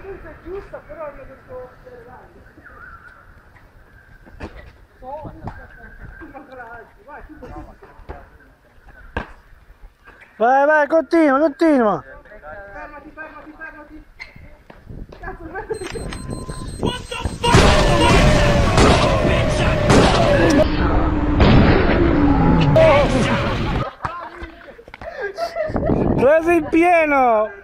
distanza è giusta, però hanno detto vai, vai, continua, continua. Fermati, fermati, fermati. Cazzo, fermati. Preso in pieno!